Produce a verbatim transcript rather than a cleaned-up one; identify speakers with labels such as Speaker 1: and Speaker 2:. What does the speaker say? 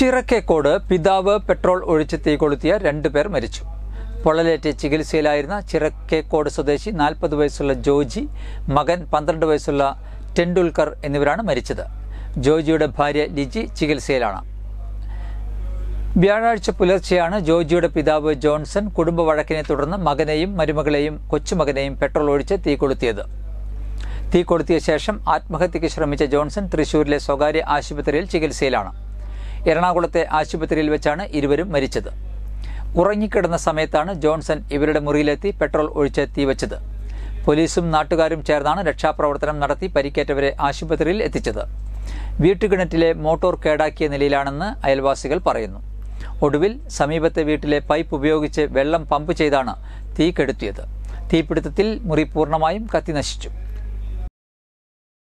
Speaker 1: ചിറക്കേക്കോട് പിതാവ് പെട്രോൾ ഒഴിച്ച് തീ കൊളുത്തിയ രണ്ടുപേർ മരിച്ചു. പൊള്ളലേറ്റ് ചികിത്സയിലായിരുന്ന ചിറക്കേക്കോട് സ്വദേശി നാൽപ്പത് വയസ്സുള്ള ജോജി, മകൻ പന്ത്രണ്ട് വയസ്സുള്ള ടെണ്ടുൽക്കർ എന്നിവരാണ് മരിച്ചത്. ജോജിയുടെ ഭാര്യ ലിജി ചികിത്സയിലാണ്. വ്യാഴാഴ്ച പുലർച്ചെയാണ് ജോജിയുടെ പിതാവ് ജോൺസൺ കുടുംബ വഴക്കിനെ തുടർന്ന് മകനെയും മരുമകളെയും കൊച്ചുമകനെയും പെട്രോൾ ഒഴിച്ച് തീ കൊളുത്തിയത്. തീ കൊളുത്തിയ ശേഷം ആത്മഹത്യയ്ക്ക് ശ്രമിച്ച ജോൺസൺ തൃശൂരിലെ സ്വകാര്യ ആശുപത്രിയിൽ ചികിത്സയിലാണ്. എറണാകുളത്തെ ആശുപത്രിയിൽ വെച്ചാണ് ഇരുവരും മരിച്ചത്. ഉറങ്ങിക്കിടന്ന സമയത്താണ് ജോൺസൺ ഇവരുടെ മുറിയിലെത്തി പെട്രോൾ ഒഴിച്ച് തീവച്ചത്. പോലീസും നാട്ടുകാരും ചേർന്നാണ് രക്ഷാപ്രവർത്തനം നടത്തി പരിക്കേറ്റവരെ ആശുപത്രിയിൽ എത്തിച്ചത്. വീട്ടുകിണറ്റിലെ മോട്ടോർ കേടാക്കിയ നിലയിലാണെന്ന് അയൽവാസികൾ പറയുന്നു. ഒടുവിൽ സമീപത്തെ വീട്ടിലെ പൈപ്പ് ഉപയോഗിച്ച് വെള്ളം പമ്പ് ചെയ്താണ് തീ കെടുത്തിയത്. തീപിടുത്തത്തിൽ മുറി പൂർണ്ണമായും കത്തിനശിച്ചു.